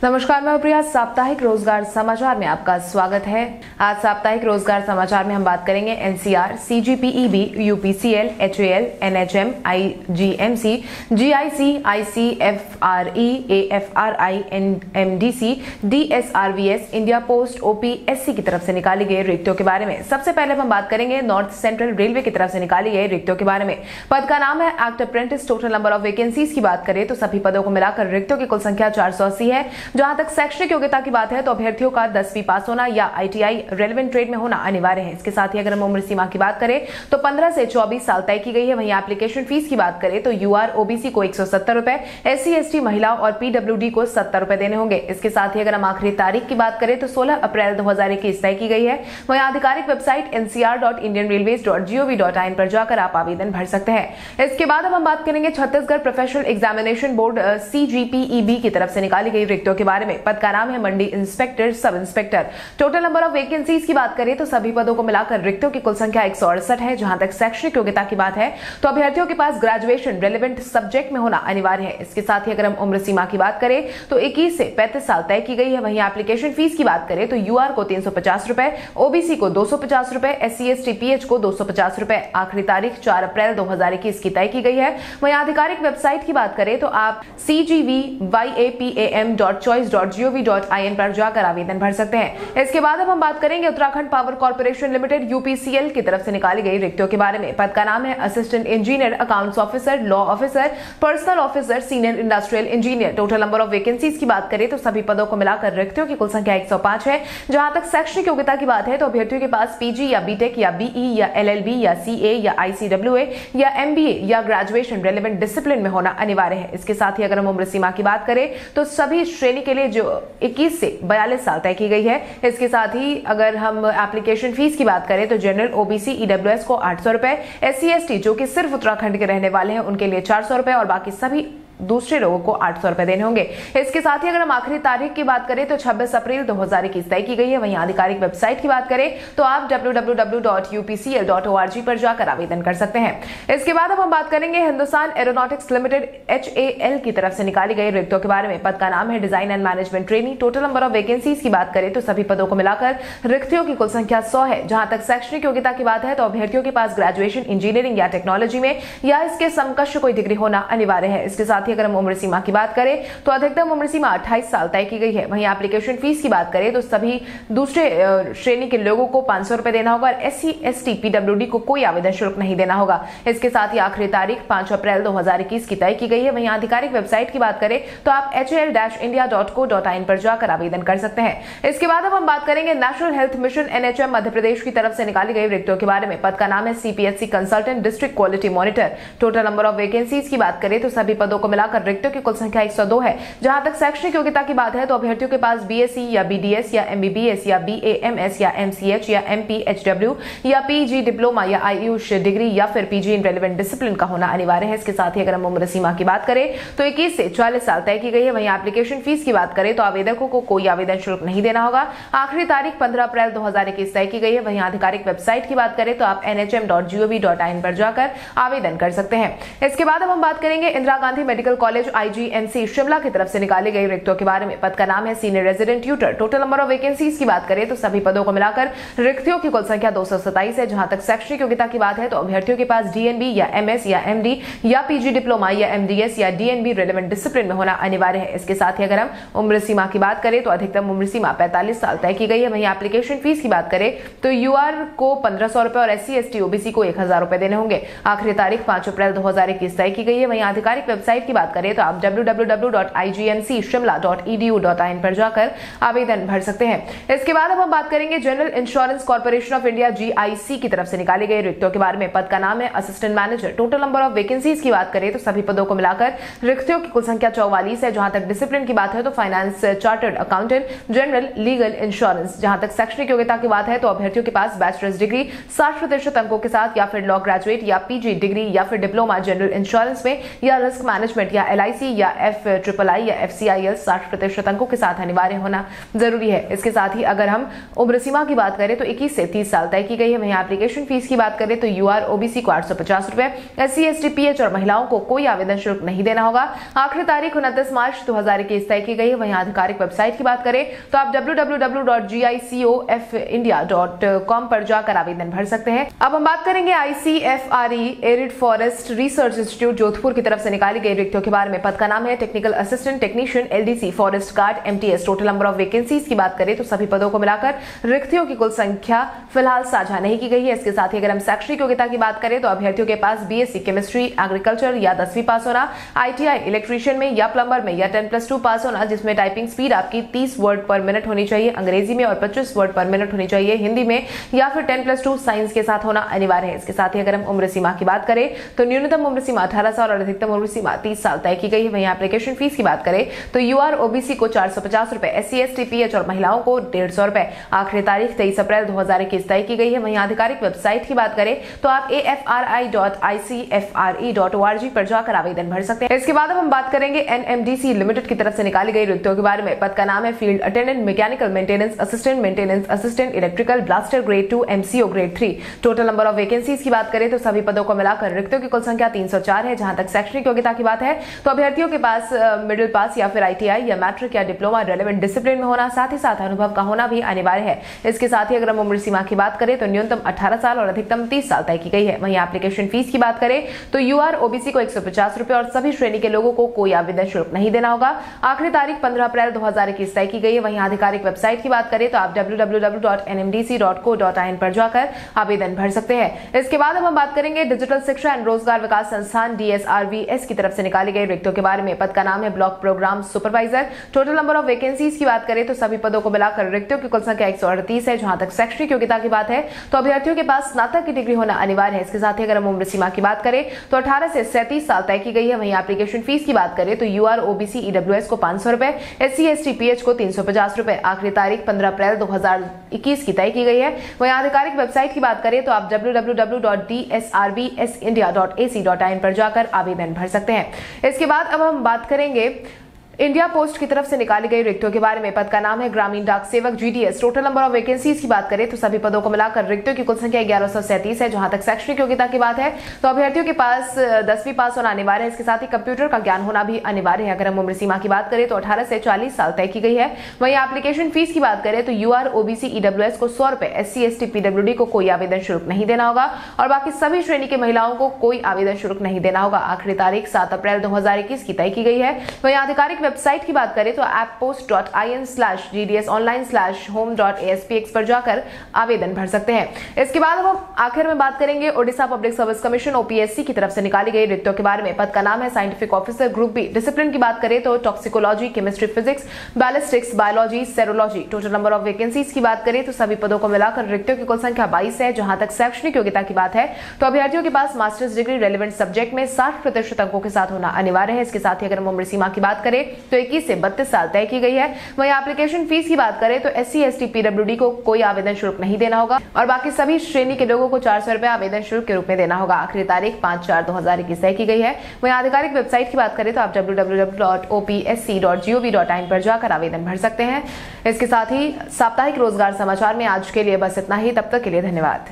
नमस्कार, मैं प्रिया। साप्ताहिक रोजगार समाचार में आपका स्वागत है। आज साप्ताहिक रोजगार समाचार में हम बात करेंगे NCR, CGPEB, UPCL, HAL, NHM, IGMC, GIC, ICFRE, AFRI, MDC, DSRVS, India post, OPSC की तरफ से निकाली गई रिक्तियों के बारे में। सबसे पहले हम बात करेंगे नॉर्थ सेंट्रल रेलवे की तरफ से निकाली गई रिक्तियों के बारे में। पद का नाम है act apprentice. Total number of vacancies की बात करें तो सभी पदों को मिलाकर रिक्तियों की कुल संख्या 480 है। जहां तक शैक्षणिक योग्यता की बात है तो अभ्यर्थियों का 10वीं पास होना या आईटीआई रेलेवेंट ट्रेड में होना अनिवार्य है। इसके साथ ही अगर हम उम्र सीमा की बात करें तो 15 से 24 साल तय की गई है। वहीं एप्लीकेशन फीस की बात करें तो यूआर ओबीसी को 170 रुपए, एससी एसटी महिला और पीडब्ल्यूडी को 70 रुपए देने होंगे। इसके साथ ही अगर हम आखिरी तारीख की बात करें तो 16 अप्रैल 2021 तय की गई है। वहीं आधिकारिक वेबसाइट ncr.indianrailways.gov.in पर जाकर आप आवेदन भर सकते हैं। इसके बाद अब हम बात करेंगे Chhattisgarh professional examination board CGPEB की तरफ से निकाली गई रिक्तियों के बारे में। पद का नाम है mandi inspector, sub inspector. Total number of vacancies की बात करें तो सभी पदों को मिलाकर रिक्तियों की कुल संख्या 168 है। जहां तक शैक्षणिक योग्यता की बात है तो अभ्यर्थियों के पास ग्रेजुएशन रेलेवेंट सब्जेक्ट में होना अनिवार्य है। इसके साथ ही अगर हम उम्र सीमा की बात करें तो 21 से 35 साल तय की गई है। वहीं एप्लीकेशन फीस की बात करें तो यूआर को 350 रुपए, ओबीसी को 250 रुपए, एससी एसटी पीएच को 250 रुपए। आखिरी तारीख 4 अप्रैल 2021 की तय की गई है। वहीं आधिकारिक वेबसाइट की बात करें तो आप cgvyapam.choice.gov.in पर जाकर आवेदन भर सकते हैं। इसके बाद अब हम बात करेंगे Uttarakhand power corporation limited UPCL की तरफ से निकाली गई रिक्तियों के बारे में। पद का नाम है assistant engineer, accounts officer, law officer, personnel officer, senior industrial engineer. Total number of vacancies की बात करें तो सभी पदों को मिलाकर रिक्तियों की कुल संख्या 105 है। जहां तक शैक्षणिक योग्यता की बात है तो अभ्यर्थियों के पास पीजी या बीटेक या बीई या एलएलबी या सीए या आईसीडब्ल्यूए या एमबीए या ग्रेजुएशन रेलेवेंट डिसिप्लिन में होना अनिवार्य है। इसके साथ ही अगर हम उम्र सीमा की बात करें तो सभी श्रेणी के लिए जो 21 से 42 साल तय की गई है। इसके साथ ही अगर हम एप्लीकेशन फीस की बात करें तो जनरल ओबीसी ईडब्ल्यूएस को 800 रुपए, एससी एसटी जो कि सिर्फ उत्तराखंड के रहने वाले हैं उनके लिए 400 रुपए और बाकी सभी दूसरे लोगों को 800 रुपए देने होंगे। इसके साथ ही अगर हम आखिरी तारीख की बात करें तो 26 अप्रैल 2021 तय की गई है। वहीं आधिकारिक वेबसाइट की बात करें तो आप www.upcl.org पर जाकर आवेदन कर सकते हैं। इसके बाद अब हम बात करेंगे हिंदुस्तान एरोनॉटिक्स लिमिटेड एचएएल की तरफ से निकाली गई रिक्तियों के बारे में। पद का नाम है design and management trainee. Total number of vacancies की बात करें तो सभी पदों को मिलाकर रिक्तियों की कुल संख्या 100 है। जहां तक शैक्षणिक योग्यता की बात है तो अभ्यर्थियों के पास ग्रेजुएशन इंजीनियरिंग या टेक्नोलॉजी में या इसके समकक्ष कोई डिग्री होना अनिवार्य है। इसके साथ ही अगर हम उम्र सीमा की बात करें तो अधिकतम उम्र सीमा 28 साल तय की गई है। वहीं एप्लीकेशन फीस की बात करें तो सभी दूसरे श्रेणी के लोगों को 500 रुपए देना होगा और एससी एसटी पीडब्ल्यूडी को कोई आवेदन शुल्क नहीं देना होगा। इसके साथ ही आखिरी तारीख 5 अप्रैल 2021 की तय की गई है। वहीं आधिकारिक वेबसाइट की बात करें तो आप hal-india.co.in पर जाकर आवेदन कर सकते हैं। इसके बाद अब हम बात करेंगे national health mission NHM Madhya Pradesh की तरफ से निकाली गई रिक्तियों के बारे में। पद का नाम है CPHC consultant, district quality monitor. Total number of vacancies की बात करें तो सभी पदों को मिलाकर रिक्तियों की कुल संख्या 102 है। जहां तक शैक्षणिक योग्यता की बात है तो अभ्यर्थियों के पास बीएससी या बीडीएस या एमबीबीएस या बीएएमएस या एमसीएच या एमपीएचडब्ल्यू या पीजी डिप्लोमा या आयुष डिग्री या फिर पीजी इन रेलेवेंट डिसिप्लिन का होना अनिवार्य है। इसके साथ ही अगर हम उम्र सीमा की बात करें तो 21 से 40 साल तय की गई है। वहीं एप्लीकेशन फीस की बात करें तो आवेदकों को कोई आवेदन शुल्क नहीं देना होगा। आखिरी तारीख 15 अप्रैल 2021 तय की गई है। वहीं आधिकारिक वेबसाइट की बात करें तो आप nhm.gov.in पर जाकर आवेदन कर सकते हैं। इसके बाद अब हम बात करेंगे Indira Gandhi medical college IGMC Shimla की तरफ से निकाली गई रिक्तियों के बारे में। पद का नाम है senior resident tutor. Total number of vacancies की बात करें तो सभी पदों को मिलाकर रिक्तियों की कुल संख्या 227 है। जहां तक शैक्षणिक योग्यता की बात है तो अभ्यर्थियों के पास डीएनबी या एमएस या एमडी या पीजी डिप्लोमा या एमडीएस या डीएनबी रेलेवेंट डिसिप्लिन में होना अनिवार्य है। इसके साथ ही अगर हम उम्र सीमा की बात करें तो अधिकतम उम्र सीमा 45 साल तय की गई है। वहीं एप्लीकेशन फीस की बात करें तो यूआर को 1500 रुपए और एससी एसटी ओबीसी को 1000 रुपए देने होंगे। आखिरी तारीख 5 अप्रैल 2021 तय की गई है। वहीं आधिकारिक वेबसाइट की बात करें तो आप www.igmcshimla.edu.in पर जाकर आवेदन भर सकते हैं। इसके बाद अब हम बात करेंगे general insurance corporation of India GIC की तरफ से निकाली गई रिक्तियों के बारे में। पद का नाम है assistant manager. Total number of vacancies की बात करें तो सभी पदों को मिलाकर रिक्तियों की कुल संख्या 44 है। जहां तक डिसिप्लिन की बात है तो finance, chartered accountant, general, legal, insurance. जहां तक शैक्षणिक योग्यता की बात है तो अभ्यर्थियों के पास बैचलर्स डिग्री 60% अंकों के साथ या फिर लॉ ग्रेजुएट या पीजी डिग्री या फिर डिप्लोमा जनरल इंश्योरेंस में या रिस्क मैनेजमेंट मैनेजमेंट या LIC या FIII या FCIL 60% अंकों के साथ अनिवार्य होना जरूरी है। इसके साथ ही अगर हम उम्र सीमा की बात करें तो 21 से 30 साल तय की गई है। वहीं एप्लीकेशन फीस की बात करें तो UR OBC को 850 रुपए, SC ST PH और महिलाओं को कोई आवेदन शुल्क नहीं देना होगा। आखिरी तारीख 29 मार्च 2021 तय की गई है। वहीं आधिकारिक वेबसाइट की बात करें तो आप www.gicofindia.com पर जाकर आवेदन भर सकते हैं। अब हम बात करेंगे ICFRE arid forest research institute Jodhpur की तरफ से निकाली गई रिक्तियों के बारे में। पद का नाम है technical assistant technician LDC forest guard MTS। Total number of vacancies की बात करें तो सभी पदों को मिलाकर रिक्तियों की कुल संख्या फिलहाल साझा नहीं की गई है। इसके साथ ही अगर हम शैक्षणिक योग्यता की बात करें तो अभ्यर्थियों के पास BSc केमिस्ट्री एग्रीकल्चर या 10वीं पास होना, ITI इलेक्ट्रीशियन में या प्लम्बर में या 10+2 पास होना, जिसमें टाइपिंग स्पीड आपकी 30 वर्ड पर मिनट होनी चाहिए अंग्रेजी में और 25 वर्ड पर मिनट होनी चाहिए हिंदी में, या फिर 10+2 साइंस के साथ होना अनिवार्य है। इसके साथ ही अगर हम उम्र सीमा की बात करें तो न्यूनतम उम्र सीमा 18 साल और अधिकतम उम्र सीमा 30 साल तय की गई है। वहीं एप्लीकेशन फीस की बात करें तो UR OBC को 450 रुपए, SC ST PH और महिलाओं को 150 रुपए। आखिरी तारीख 23 अप्रैल 2021 तय की गई है। वहीं आधिकारिक वेबसाइट की बात करें तो आप AFRI.ICFRE.org पर जाकर आवेदन भर सकते हैं। इसके बाद अब हम बात करेंगे NMDC लिमिटेड की तरफ से निकाली गई रिक्तियों के बारे में। पद का नाम है field attendant mechanical maintenance assistant electrical blaster grade 2 MCO grade 3। Total number of vacancies की बात करें तो सभी पदों को मिलाकर रिक्तियों की कुल संख्या 304 है। जहां तक शैक्षणिक योग्यता की बात है तो अभ्यर्थियों के पास मिडिल पास या फिर ITI या मैट्रिक या डिप्लोमा रेलेवेंट डिसिप्लिन में होना, साथ ही साथ अनुभव का होना भी अनिवार्य है। इसके साथ ही अगर हम उम्र सीमा की बात करें तो न्यूनतम 18 साल और अधिकतम 30 साल तय की गई है। वहीं एप्लीकेशन फीस की बात करें तो UR OBC को 150 रुपए और सभी श्रेणी के लोगों को कोई आवेदन शुल्क नहीं देना होगा। आखिरी तारीख 15 अप्रैल 2021 तय की गई है। वहीं आधिकारिक वेबसाइट की बात करें तो आप www.nmdc.co.in पर जाकर आवेदन भर सकते हैं। इसके बाद हम बात करेंगे डिजिटल शिक्षा एंड रोजगार विकास संस्थान DSRVS की तरफ से निकाली गई रिक्तियों के बारे में। पद का नाम है block programme supervisor. Total number of vacancies की बात करें तो सभी पदों को मिलाकर रिक्तियों की कुल संख्या 138 है। जहां तक शैक्षणिक योग्यता की बात है तो अभ्यर्थियों के पास स्नातक की डिग्री होना अनिवार्य है। इसके साथ ही अगर हम उम्र सीमा की बात करें तो 18 से 37 साल तय की गई है। वहीं एप्लीकेशन फीस की बात करें तो UR OBC EWS को 500 रुपए, SC ST PH को 350 रुपए। आखिरी तारीख 15 अप्रैल 2021 की तय की गई है। वहीं आधिकारिक वेबसाइट की बात करें तो आप www.dsrvsindia.ac.in पर जाकर आवेदन भर सकते हैं। इसके बाद अब हम बात करेंगे इंडिया पोस्ट की तरफ से निकाली गई रिक्तियों के बारे में। पद का नाम है ग्रामीण डाक सेवक GDS। Total number of vacancies की बात करें तो सभी पदों को मिलाकर रिक्तियों की कुल संख्या 1137 है। जहां तक शैक्षणिक योग्यता की बात है तो अभ्यर्थियों के पास 10वीं पास होना अनिवार्य है। इसके साथ ही कंप्यूटर का ज्ञान होना भी अनिवार्य है। अगर हम उम्र सीमा की बात करें तो 18 से 40 साल तय की गई है। वहीं एप्लीकेशन फीस की बात करें तो UR OBC EWS को 100 रुपए, SC ST PWD को कोई आवेदन शुल्क नहीं देना होगा और बाकी सभी श्रेणी की महिलाओं को कोई आवेदन शुल्क नहीं देना होगा। आखिरी तारीख 7 अप्रैल 2021 की तय की गई है। वहीं आधिकारिक वेबसाइट की बात करें तो apppost.in/gds/online/home.aspx पर जाकर आवेदन भर सकते हैं। इसके बाद हम आखिर में बात करेंगे Odisha public service commission OPSC की तरफ से निकाली गई रिक्तियों के बारे में। पद का नाम है scientific officer group B। Discipline की बात करें तो toxicology, chemistry, physics, ballistics, biology, serology. Total number of vacancies की बात करें तो सभी पदों को मिलाकर रिक्तियों की कुल संख्या 22 है। जहां तक शैक्षणिक योग्यता की बात है तो अभ्यर्थियों के पास मास्टर्स डिग्री रेलेवेंट सब्जेक्ट में 60% अंकों के साथ होना अनिवार्य है। इसके साथ ही अगर हम उम्र सीमा की बात करें तो 21 से 32 साल तय की गई है। वहीं एप्लीकेशन फीस की बात करें तो SC ST PWD को कोई आवेदन शुल्क नहीं देना होगा और बाकी सभी श्रेणी के लोगों को 400 रुपए आवेदन शुल्क के रूप में देना होगा। आखिरी तारीख 5/4/2021 तय की गई है। वहीं आधिकारिक वेबसाइट की बात करें तो आप www.opsc.gov.in पर जाकर आवेदन भर सकते हैं। इसके साथ ही साप्ताहिक रोजगार समाचार में आज के लिए बस इतना ही। तब तक के लिए धन्यवाद।